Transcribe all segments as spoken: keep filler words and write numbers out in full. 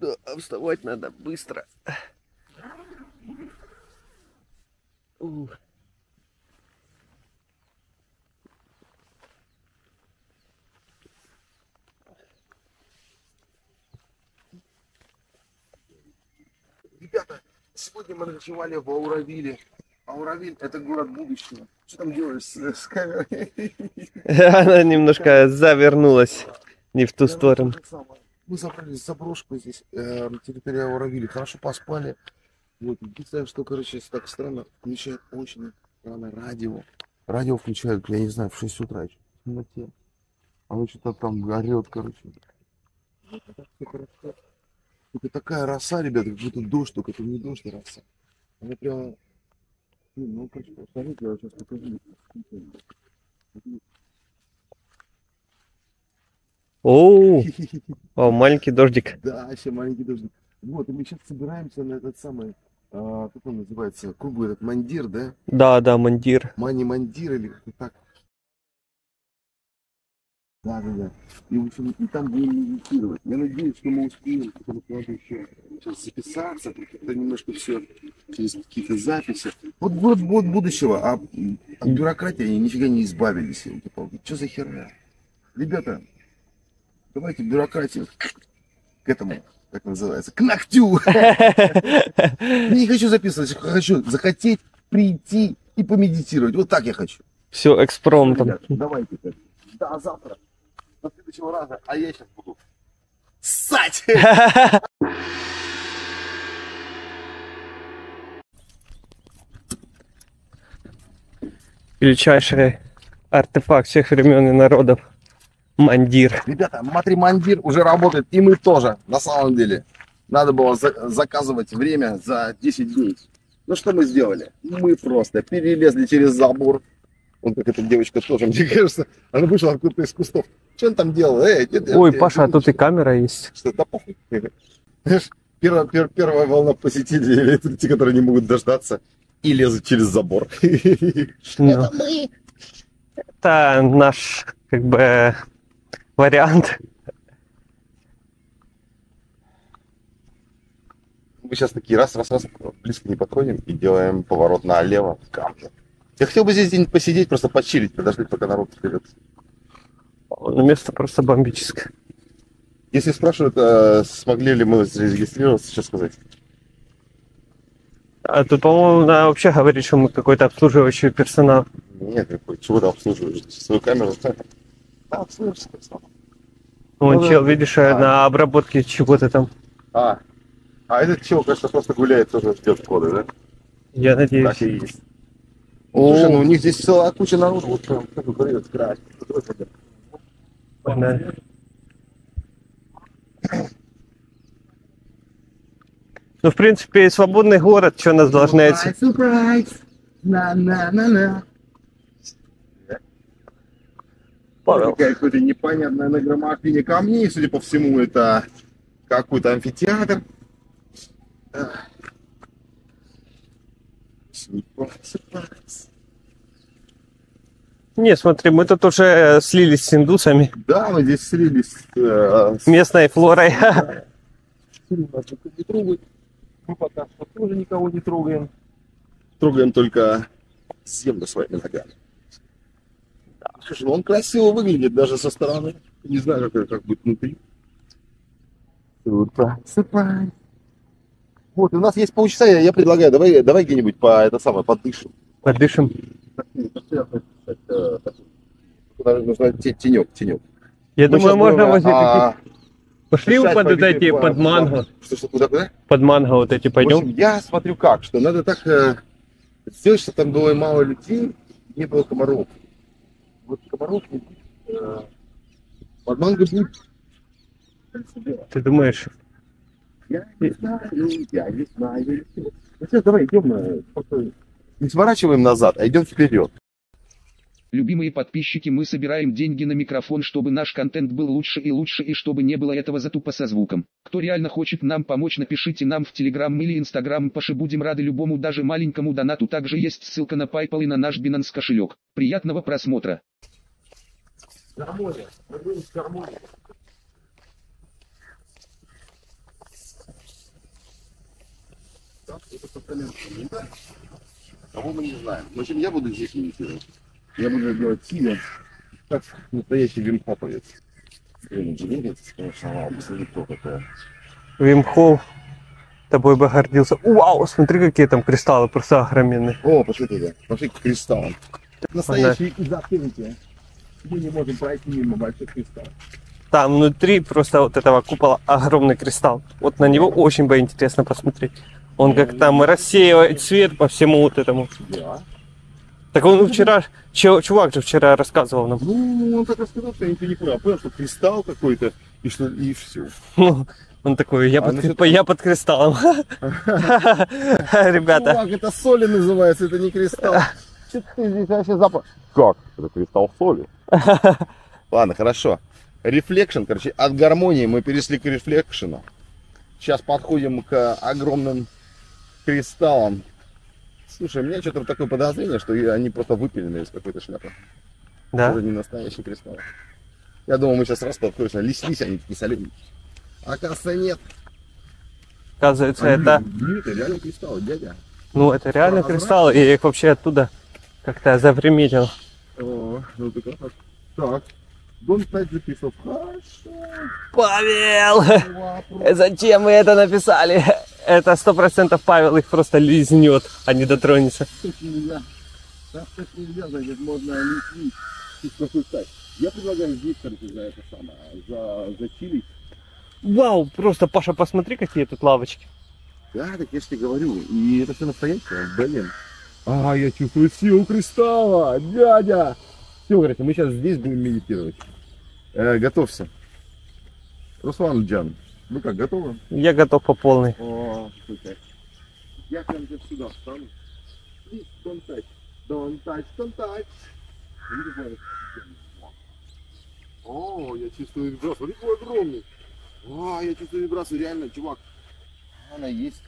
Да, вставать надо быстро. У. Ребята, сегодня мы ночевали в Ауравиле. Ауравиль — это город будущего. Что там делаешь с, с камерой? Она немножко завернулась не в ту сторону. Мы забрали заброшку здесь, э, на территории Ауравиля. Хорошо поспали. Вот, представляешь, что, короче, так странно. Включают очень рано радио. Радио включают, я не знаю, в шесть утра еще. В темноте. А он что-то там орет, короче. Это такая роса, ребята, как будто дождь, только это не дождь, а роса. Она прямо... Ну, короче, посмотрите, я сейчас покажу. О, о, маленький дождик. Да, еще маленький дождик. Вот, и мы сейчас собираемся на этот самый, а, как он называется, круглый этот мандир, да? Да, да, мандир. Мани-мандир или как-то так. Да, да, да. И, в общем, и там будем медитировать. Я надеюсь, что мы успеем, потому что надо еще сейчас записаться, как-то немножко все через какие-то записи. Вот год, год будущего, а от бюрократии они нифига не избавились. Что за херня? Ребята, давайте бюрократию к этому, как называется, к ногтю. Я не хочу записывать, я хочу захотеть прийти и помедитировать. Вот так я хочу. Все экспромтом. Ребята, давайте так. Да, завтра. До следующего раза. А я сейчас буду ссать. Величайший артефакт всех времен и народов. Мандир. Ребята, матри-мандир уже работает. И мы тоже, на самом деле. Надо было за заказывать время за десять дней. Ну что мы сделали? Мы просто перелезли через забор. Вот как эта девочка тоже, мне кажется, она вышла откуда-то из кустов. Что он там делал? Эй, это, Ой, это, Паша, это, а тут и камера есть. Что-то похуй. Первая, пер, первая волна посетителей, это те, которые не могут дождаться и лезут через забор. Это мы. Это наш, как бы, вариант. Мы сейчас такие раз-раз-раз близко не подходим и делаем поворот налево в камне. Я хотел бы здесь где-нибудь посидеть, просто почилить, подождать, пока народ вперед. Место просто бомбическое. Если спрашивают, а смогли ли мы зарегистрироваться, что сказать? А тут, по-моему, надо вообще говорить, что мы какой-то обслуживающий персонал. Нет, какой, чего ты обслуживаешь? Свою камеру? Да, обслуживаешь персонал. Вон, Ну, чел, да. видишь, А. на обработке чего-то там. А, а этот чел, кажется, просто гуляет, тоже ждет коды, да? Я надеюсь. Так и есть. Слушай, ну у них здесь целая куча народу, вот прям, как говорят, красить. Да. Ну, в принципе, свободный город, что нас должны... Сюрприз! На-на-на-на! Павел. Какая-то непонятная нагромождение камней, судя по всему, это какой-то амфитеатр. Не, смотри, мы тут уже слились с индусами. Да, мы здесь слились э, с местной флорой. Да. Мы пока что тоже никого не трогаем. Трогаем только землю своими ногами. Да. Слушай, ну он красиво выглядит даже со стороны. Не знаю, как, как будет внутри. Сюрприз, сюрприз. Вот, у нас есть полчаса, я, я предлагаю, давай, давай где-нибудь по это самое подышим. Подышим. Нужно тенек, тенек. Я Мы думаю, можно будем, возле а, таких... Пошли под вот эти, по, под манго. Что, что, куда, куда? Под манго вот эти пойдем. В общем, я смотрю как, что надо так э, сделать, чтобы там было мало людей, не было комаров. Вот комаров не будет. Э, под манго будет. Ты думаешь? Я не знаю, я не знаю. Ну, сейчас давай идем, просто не сворачиваем назад, а идем вперед. Любимые подписчики, мы собираем деньги на микрофон, чтобы наш контент был лучше и лучше, и чтобы не было этого затупа со звуком. Кто реально хочет нам помочь, напишите нам в Telegram или Instagram, Паши, будем рады любому, даже маленькому донату. Также есть ссылка на PayPal и на наш Binance кошелек. Приятного просмотра. Гармония. Мы будем с гармонией. Так, это апартаменты. Да? Кого мы не знаем. В общем, я буду здесь медитировать. Я буду делать сидя, как настоящий вимхоповец. Блин, деревья, конечно, вау, посмотри, кто такая. Вим Хоф тобой бы гордился. Вау, смотри, какие там кристаллы, просто огроменные. О, пошли туда, пошли к кристаллам. Настоящие из открытия. Мы не можем пройти мимо больших кристаллов. Там внутри просто вот этого купола огромный кристалл. Вот на него очень бы интересно посмотреть. Он как там рассеивает свет по всему вот этому. Да. Так он вчера, чу- чувак же вчера рассказывал нам. Ну, он так рассказал, что я ничего не понял. Понял, что кристалл какой-то, и что, и все. Ну, он такой, я, А под, насчет- я под кристаллом. Ребята, Чувак, это соли называется, это не кристалл. Что ты здесь вообще запах? Как? Это кристалл соли. Ладно, хорошо. Рефлекшн, короче, от гармонии мы перешли к рефлекшену. Сейчас подходим к огромным кристаллам. Слушай, у меня что-то такое подозрение, что они просто выпилены из какой-то шляпы. да? Это не настоящие кристаллы. Я думал, мы сейчас раз подходим, лись-лись, они такие соленые. Оказывается, нет. Оказывается, Они- это, Нет, это реально кристаллы, дядя. ну, это реально Прозрачно. кристаллы, и я их вообще оттуда как-то заприметил. О, ну ты как? Так. Don't touch the crystal. Хорошо. Павел! Вопрос. Зачем вы это написали? Это сто процентов Павел их просто лизнет, а не дотронется. Так нельзя. Так так нельзя, значит, можно лить. Тут какой так. Я предлагаю здесь, короче, за это самое, за, за чилить. Вау, просто, Паша, посмотри, какие тут лавочки. Да, так я же тебе говорю. И это все настоящее, блин. А, я чувствую силу кристалла, дядя. Все, короче, мы сейчас здесь будем медитировать. Э, готовься. Руслан Джан, вы как, готовы? Я готов по полной. О, супер. Я прям здесь сюда встану. Please, don't touch. Don't touch, don't touch. Видите, о, я чувствую вибрацию. Смотри, какой огромный. А, я чувствую вибрацию, реально, чувак. Она есть.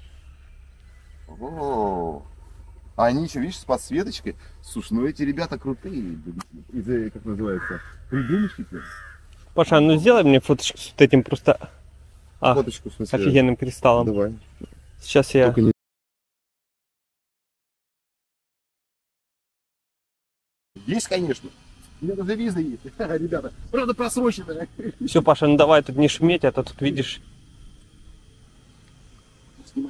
О, а они еще, видишь, с подсветочкой. Слушай, ну эти ребята крутые. Из, э, как называется, придумщики. Паша, ну сделай мне фоточку с вот этим просто а, Фоточку, в смысле. офигенным кристаллом. Давай. Сейчас я... Только не... Есть, конечно. У меня даже виза есть, ребята. Правда, просроченная. Все, Паша, ну давай тут не шуметь, а то тут видишь... Снимай.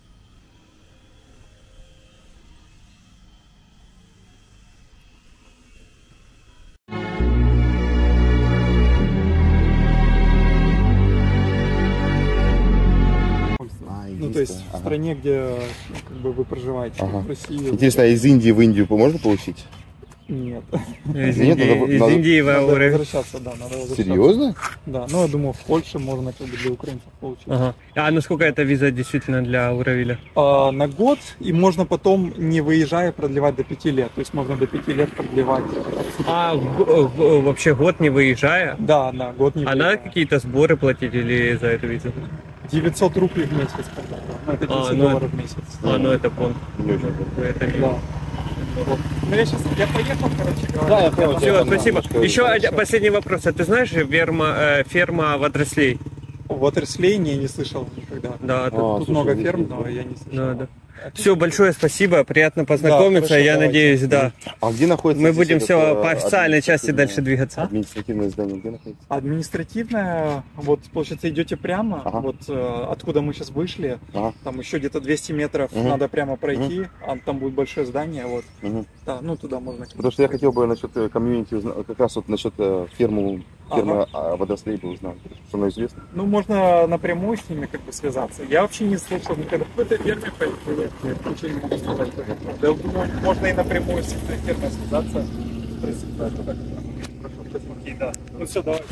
Ну, то есть в стране, где ну, как бы вы проживаете, Ага. в России. Интересно, а из Индии в Индию можно получить? Нет. Из Нет, Индии, надо- из надо- Индии в Надо Ауры. возвращаться, да, надо возвращаться. Серьезно? Да, ну я думаю, в Польше можно как бы для украинцев получить. Ага. А насколько эта виза действительно для Ауравиля? А, на год, и можно потом, не выезжая, продлевать до пяти лет. То есть можно до пяти лет продлевать. А в- в- вообще год не выезжая? Да, да, год не А надо выезжая. какие-то сборы платить или за эту визу? девятьсот рублей в месяц. когда-то. Ну, это А, десять ну долларов в месяц. А, ну это пон. Не очень круто. Это не... Да. Вот. Ну я сейчас, я поехал, короче говоря. Да, я понял. Все, Я спасибо. немножко- Еще один последний вопрос. А ты знаешь ферма, э, ферма водорослей? Watersley не, не слышал никогда. Да, тут- А, Тут слушай, много здесь ферм, есть, но да. я не слышал. Да, да. Все, большое спасибо, приятно познакомиться. хорошо, Я давайте. надеюсь, да. А где находится? Мы здесь будем этот, все э, по официальной части административное- дальше двигаться. Административное здание где находится? Административная, вот, получается, идете прямо, Ага. вот э, откуда мы сейчас вышли, Ага. там еще где-то двести метров Мгм. надо прямо пройти, а там будет большое здание, вот, Мгм. да, ну туда можно. Потому что я хотел бы насчет э, комьюнити узнать, как раз вот насчет э, фермы, фермы а, водорослей бы узнать, что она известна. Ну, можно напрямую с ними как бы связаться. Я вообще не слышал никогда. В этой ферме появилось, ничего не могу сказать. Да, думаю, можно и напрямую с этой фермой связаться. Спросить, да, что так. Хорошо, спасибо. Окей, да. Ну все, давай.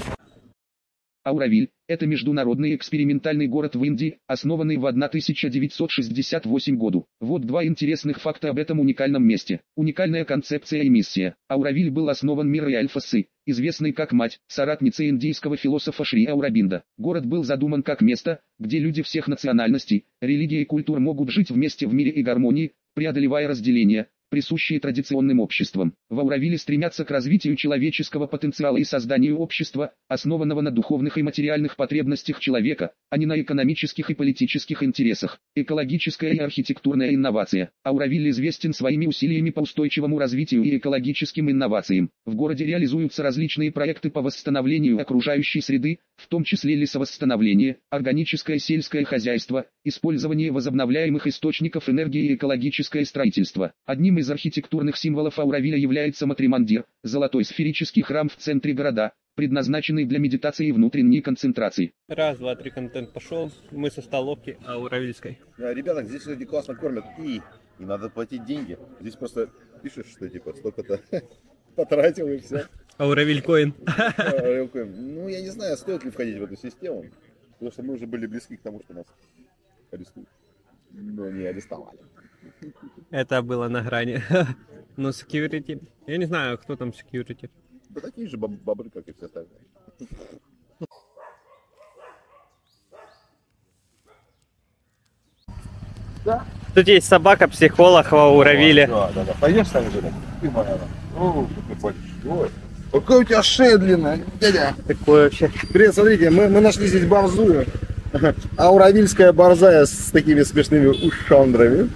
Ауравиль – это международный экспериментальный город в Индии, основанный в тысяча девятьсот шестьдесят восьмом году. Вот два интересных факта об этом уникальном месте. Уникальная концепция и миссия. Ауравиль был основан Мирой Альфасы, известной как мать, соратница индийского философа Шри Аурабинда. Город был задуман как место, где люди всех национальностей, религий и культур могут жить вместе в мире и гармонии, преодолевая разделения, присущие традиционным обществам. В Ауравиле стремятся к развитию человеческого потенциала и созданию общества, основанного на духовных и материальных потребностях человека, а не на экономических и политических интересах. Экологическая и архитектурная инновация. Ауравиль известен своими усилиями по устойчивому развитию и экологическим инновациям. В городе реализуются различные проекты по восстановлению окружающей среды, в том числе лесовосстановление, органическое сельское хозяйство, использование возобновляемых источников энергии и экологическое строительство. Одним из архитектурных символов Ауравиля является Матримандир, золотой сферический храм в центре города, предназначенный для медитации и внутренней концентрации. Раз, два, три, контент пошел. Мы со столовки Ауравильской. Ребята, здесь люди классно кормят, и не надо платить деньги. Здесь просто пишешь, что типа столько-то потратил и все. Ауравиль коин. Ну, я не знаю, стоит ли входить в эту систему, потому что мы уже были близки к тому, что нас арестуют. Но не арестовали. Это было на грани. Но security. Я не знаю, кто там security. Да такие же боб- бобры, как и все остальные. Да. Тут есть собака-психолог в Ауравиле. Да, да, да. Пойдешь с нами туда? Ты моя. О, какой большой. Какая у тебя шея длинная, дядя. Такое вообще. Привет, смотрите, мы, мы нашли здесь борзую. Ауравильская борзая с такими смешными ушандрами.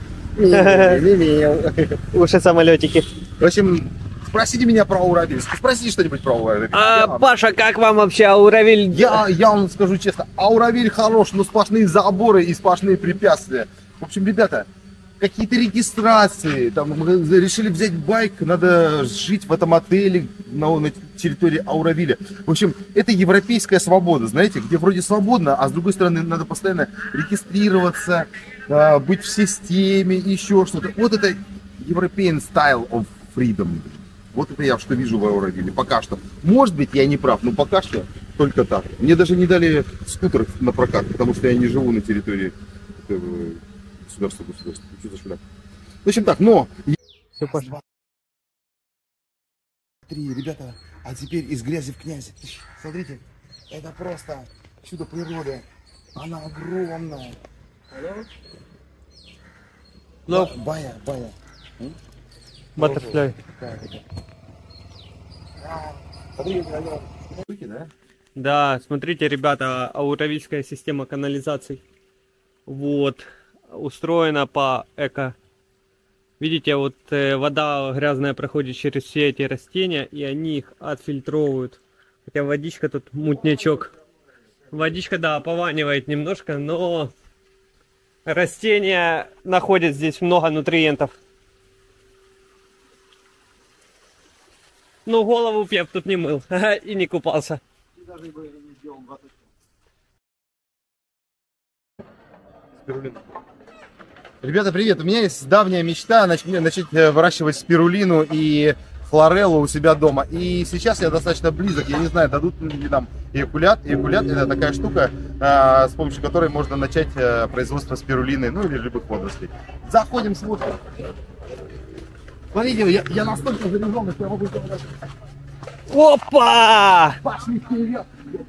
Уши самолетики. В общем, спросите меня про Ауравиль. Спросите что-нибудь про Ауравиль. А, Я- Паша, как вам вообще Ауравиль? Я, я вам скажу честно, Ауравиль хорош, но сплошные заборы и сплошные препятствия. В общем, ребята, какие-то регистрации, там мы решили взять байк, надо жить в этом отеле на, на территории Ауравиля. В общем, это европейская свобода, знаете, где вроде свободно, а с другой стороны надо постоянно регистрироваться, а, быть в системе, еще что-то. Вот это European style of freedom. Вот это я что вижу в Ауравиле, пока что. Может быть, я не прав, но пока что только так. Мне даже не дали скутер на прокат, потому что я не живу на территории этого государства, государства. Что за шляпа? В общем так, но... Все, Паша. Три, ребята, а теперь из грязи в князи. Смотрите, это просто чудо природы. Она огромная. Ну, Ба- Бая, бая. баттерфляй. Смотрите, она... Штуки, да? Да, смотрите, ребята, ауравильская система канализаций. Вот, устроена по эко. Видите, вот э, вода грязная проходит через все эти растения, и они их отфильтровывают. Хотя водичка тут мутнячок. Водичка, да, пованивает немножко, но растения находят здесь много нутриентов. Ну, голову б я б тут не мыл и не купался. Ребята, привет! У меня есть давняя мечта нач- начать э, выращивать спирулину и хлореллу у себя дома. И сейчас я достаточно близок, я не знаю, дадут ли нам эякулят. Эякулят — это такая штука, э, с помощью которой можно начать э, производство спирулины, ну или любых водорослей. Заходим, смотрим. Смотрите, я, я настолько заряжен, что я могу... Опа! Пошли вперед!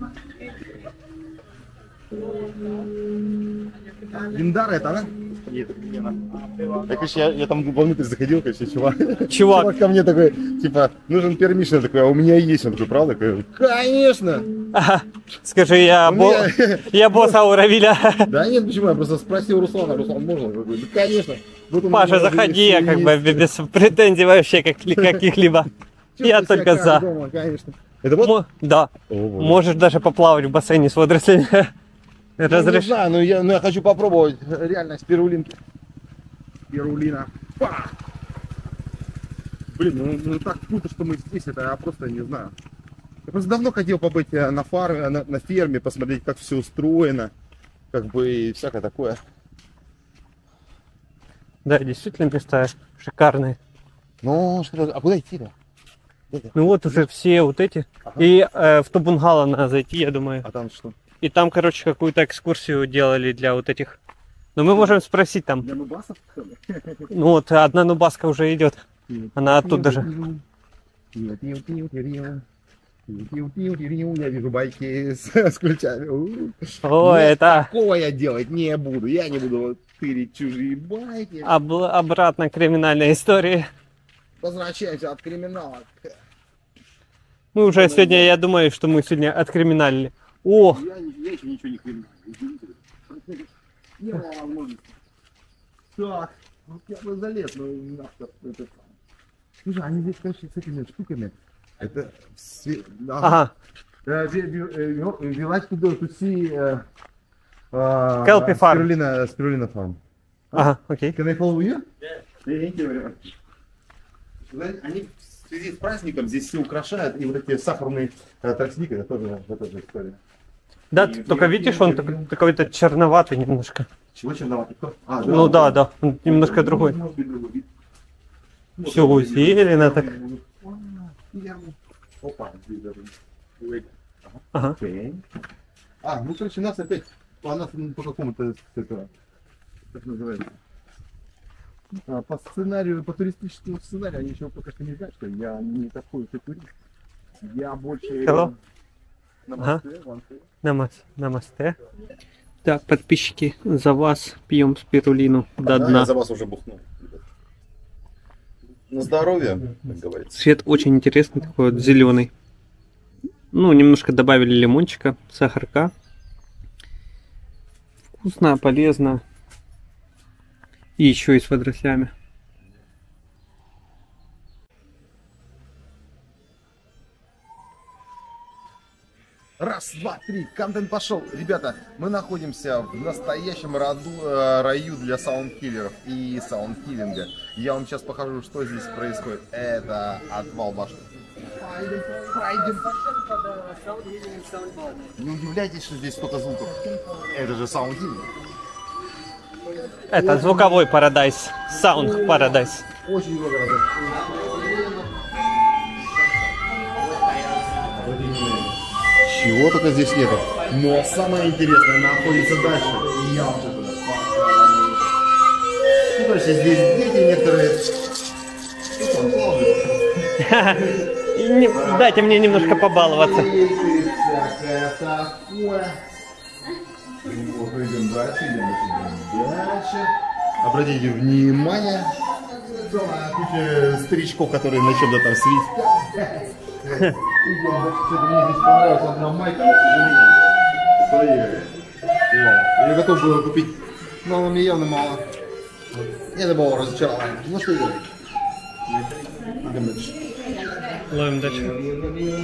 Линдар это, да? Нет, это не она. Я, короче, я, я там вовнутрь заходил, короче, чувак. Чувак. Чувак ко мне такой, типа, нужен пермишн, я такой, а у меня есть. Он такой, правда? Я говорю, конечно! Ага. Скажи, я, У бо... меня- я босс Ауравиля. Да нет, почему? Я просто спросил Руслана, Руслан, можно? Я говорю, да, конечно. Вот у Паша, меня заходи, есть, я как бы есть. без претензий вообще как- каких-либо. Я Чувствую только себя за. как дома, конечно. Это вот? Мо- Да. О, вот. Можешь даже поплавать в бассейне с водорослями. Ну, не Разреш... знаю, но я, но я хочу попробовать реально спирулинки. Спирулина. Па! Блин, ну, ну так круто, что мы здесь, это я просто не знаю. Я просто давно хотел побыть э, на фарме, на, на ферме, посмотреть, как все устроено, как бы и всякое такое. Да, действительно места шикарные. Ну, что, а куда идти-то? Ну вот уже все вот эти. Ага. И э, в то бунгало надо зайти, я думаю. А там что? И там, короче, какую-то экскурсию делали для вот этих. Но мы можем спросить там. Для нубасов? Ну вот одна нубаска уже идет. Она оттуда же. Я вижу байки с, с ключами. У. О, Нет, это. Такого я делать не буду. Я не буду. Вот Тырить чужие байки. Об- обратно криминальная история. Возвращаемся от криминала. Мы уже сегодня, я думаю, что мы сегодня откриминалили. О, Я, не- я еще ничего не криминал. Извините. Не было возможности. Так, вот я бы залез, но нахер это сам. Слушай, они здесь, короче, с этими штуками. Это все... ага. Вилась туда, тут все... Kelpie farm. Spirulina, spirulina farm. Ага, окей. Can I follow you? Thank you very much. Знаете, они в связи с праздником здесь все украшают, и вот эти сахарные э, тростники, это тоже, это тоже история. Да, ты только видишь, он так- какой-то черноватый немножко. Чего черноватый? Кто? А, Ну да, да, он немножко другой. Может быть, другой вид. Все усилено так. Опа, здесь даже. Ага. Окей. А, ну короче, нас опять по, нас, ну, по какому-то это, как называется. А, по сценарию, по туристическому сценарию, они еще пока что не знают, что я не такой уж и турист. Я больше Hello. на Ага. Москве, в Анкаре. Намас, намасте. Так, подписчики, за вас пьем спирулину до Да, дна. я за вас уже бухнул. ребят. На здоровье, как говорится. Цвет очень интересный, такой вот зеленый. Ну, немножко добавили лимончика, сахарка. Вкусно, полезно. И еще и с водорослями. Раз, два, три, контент пошел. Ребята, мы находимся в настоящем роду, э, раю для саундкиллеров и саундкиллинга. Я вам сейчас покажу, что здесь происходит. Это отвал башни. Пойдем, пойдем. Не удивляйтесь, что здесь столько звуков. Это же саундкиллинг. Это звуковой парадайз. Саунд парадайз. Очень много разных. Чего только здесь нету. Но самое интересное находится дальше. И я вам сейчас это покажу. Ну, короче, здесь дети некоторые. Что там, плавают? И не- Дайте мне немножко побаловаться. Дети, всякое такое. Вот, идем дальше, идем идем дальше. Обратите внимание. Целая куча старичков, которые на чем-то там свистят. Идем дальше. Что-то мне здесь понравилась одна майка, но, к сожалению, стояли. Я готов был купить, но она мне явно мало. Это было разочарование. Ну что делать? Идем дальше. Ловим дальше.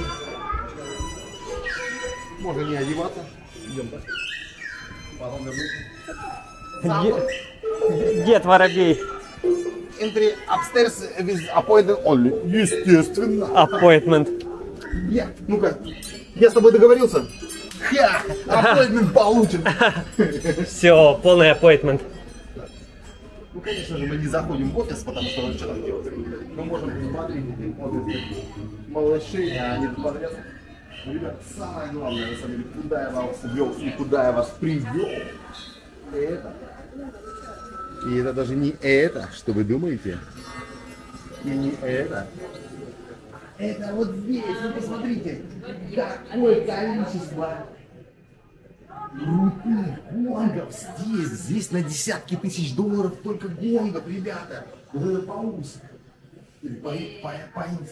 Можно не одеваться. Идем дальше. Потом вернуться. Де- Дед Воробей. Entry upstairs with appointment only. Естественно. Appointment. Я, ну-ка, я с тобой договорился? Ха! Appointment получен. Все, полный appointment. Ну, конечно же, мы не заходим в офис, потому что что там делать? Мы можем посмотреть офис малышей, а они тут подряд. Ребят, самое главное, на самом деле, куда я вас ввел и куда я вас привел, это. И это даже не это, что вы думаете. И не это. Это вот здесь, вы посмотрите, какое количество крутых гонгов здесь. Здесь на десятки тысяч долларов только гонгов, ребята. Вот это паус. Или паи- паи- паис.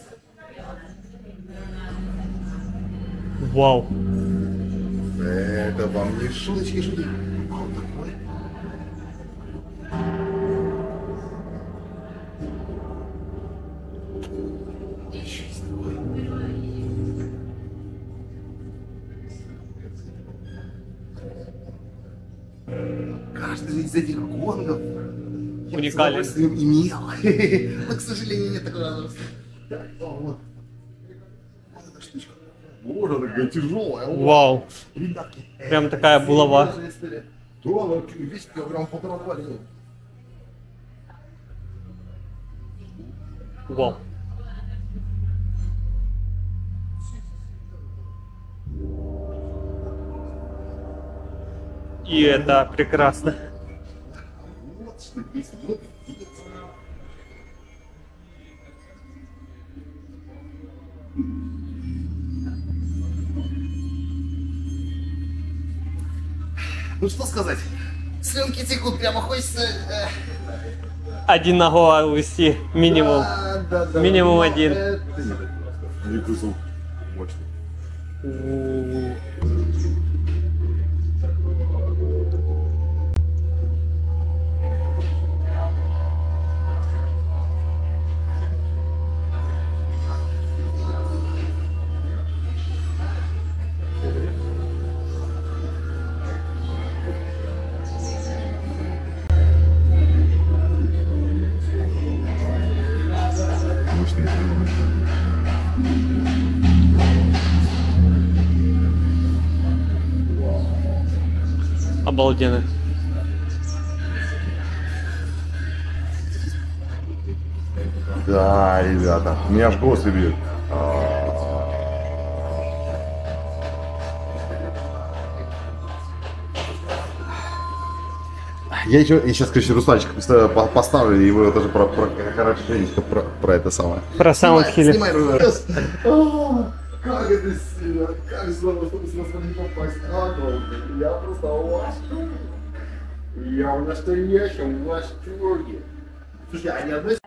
Вау. Это вам не шуточки шутки. А он такой. Еще есть такой. Каждый из этих гонгов я Уникален. с удовольствием имел. Но, к сожалению, нет такого возраста. Так, о, вот. Вот эта штучка. Боже, она такая тяжелая. Вау. Ребятки, Прям это такая булава. серьезная история. Да, она весит килограмм полтора-два. где-то. Вау. И это прекрасно. Вот что есть. Вот есть. Ну что сказать, Слюнки текут, прямо хочется... э, Один на голову увести, минимум. да, да, да. Минимум один. Это не какой звук мощный. Мощный. Обалденно. Да, ребята, у меня аж голос бьет. Я еще, я сейчас, короче, Русланчик поставлю его тоже про, про, хорошенечко про, про это самое. Про саундхилли. Снимай, снимай, а, как это сильно, как здорово, чтобы сразу не попасть. А, ну, я просто в восторге. Я в настоящем восторге. Слушай, а ни одной...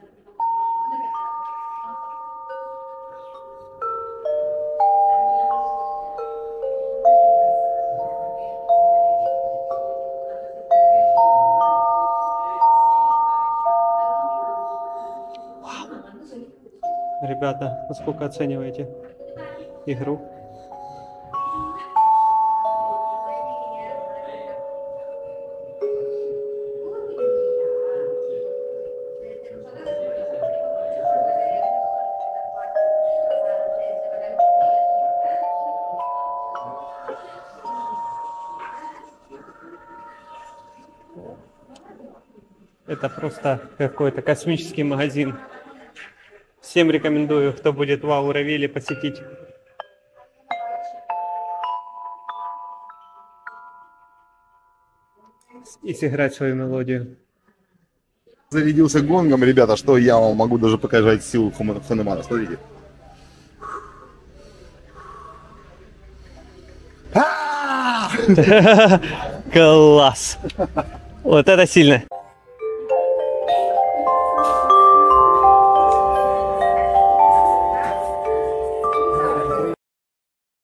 Ребята, насколько оцениваете игру? Это просто какой-то космический магазин. Всем рекомендую, кто будет в Ауравилле, посетить. И сыграть свою мелодию. Зарядился гонгом, ребята, что я вам могу даже показать силу Ханемана. Смотрите. Класс! Вот это сильно!